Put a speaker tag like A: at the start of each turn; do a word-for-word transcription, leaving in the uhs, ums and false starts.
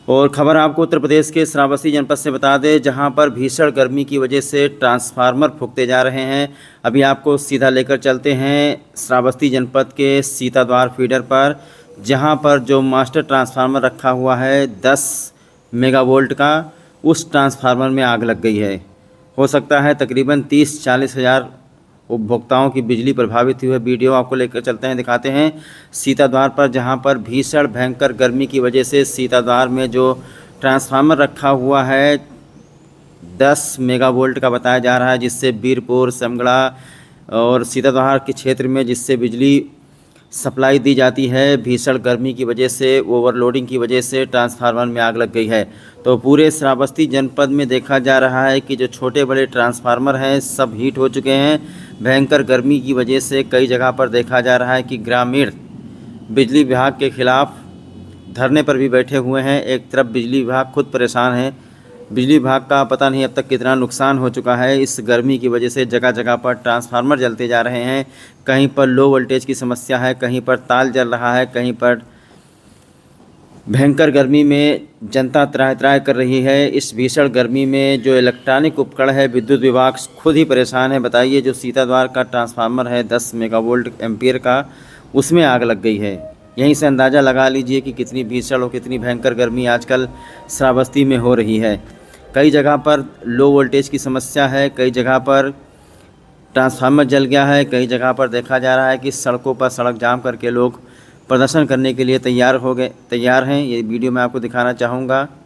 A: और खबर आपको उत्तर प्रदेश के श्रावस्ती जनपद से बता दें, जहां पर भीषण गर्मी की वजह से ट्रांसफार्मर फूंकते जा रहे हैं। अभी आपको सीधा लेकर चलते हैं श्रावस्ती जनपद के सीताद्वार फीडर पर, जहां पर जो मास्टर ट्रांसफार्मर रखा हुआ है दस मेगावोल्ट का, उस ट्रांसफार्मर में आग लग गई है। हो सकता है तकरीबन तीस चालीस हज़ार उपभोक्ताओं की बिजली प्रभावित हुई है। वीडियो आपको लेकर चलते हैं, दिखाते हैं सीताद्वार पर, जहां पर भीषण भयंकर गर्मी की वजह से सीताद्वार में जो ट्रांसफार्मर रखा हुआ है दस मेगावोल्ट का बताया जा रहा है, जिससे बीरपुर, समगड़ा और सीताद्वार के क्षेत्र में जिससे बिजली सप्लाई दी जाती है, भीषण गर्मी की वजह से, ओवरलोडिंग की वजह से ट्रांसफार्मर में आग लग गई है। तो पूरे श्रावस्ती जनपद में देखा जा रहा है कि जो छोटे बड़े ट्रांसफार्मर हैं सब हीट हो चुके हैं। भयंकर गर्मी की वजह से कई जगह पर देखा जा रहा है कि ग्रामीण बिजली विभाग के खिलाफ धरने पर भी बैठे हुए हैं। एक तरफ बिजली विभाग खुद परेशान है। बिजली विभाग का पता नहीं अब तक कितना नुकसान हो चुका है। इस गर्मी की वजह से जगह जगह पर ट्रांसफार्मर जलते जा रहे हैं। कहीं पर लो वोल्टेज की समस्या है, कहीं पर ताल जल रहा है, कहीं पर भयंकर गर्मी में जनता त्राह त्राह कर रही है। इस भीषण गर्मी में जो इलेक्ट्रॉनिक उपकरण है, विद्युत विभाग खुद ही परेशान है। बताइए, जो सीताद्वार का ट्रांसफार्मर है दस मेगावोल्ट एम्पियर का, उसमें आग लग गई है। यहीं से अंदाज़ा लगा लीजिए कि कितनी भीषण और कितनी भयंकर गर्मी आजकल श्रावस्ती में हो रही है। कई जगह पर लो वोल्टेज की समस्या है, कई जगह पर ट्रांसफार्मर जल गया है, कई जगह पर देखा जा रहा है कि सड़कों पर सड़क जाम करके लोग प्रदर्शन करने के लिए तैयार हो गए तैयार हैं। ये वीडियो मैं आपको दिखाना चाहूँगा।